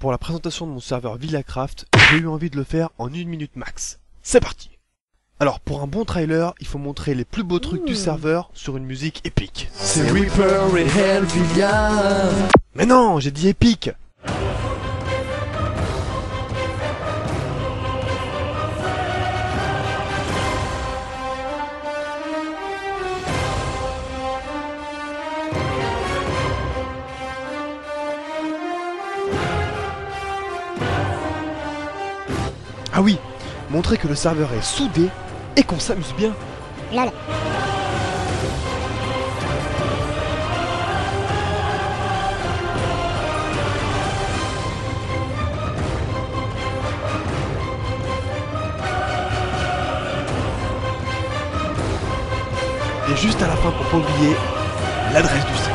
Pour la présentation de mon serveur Villacraft, j'ai eu envie de le faire en 1 minute max. C'est parti! Alors pour un bon trailer, il faut montrer les plus beaux trucs du serveur sur une musique épique. C'est Reaper et Helvia. Mais non, j'ai dit épique! Ah oui, montrer que le serveur est soudé et qu'on s'amuse bien. Lol. Et juste à la fin, pour pas oublier, l'adresse du site.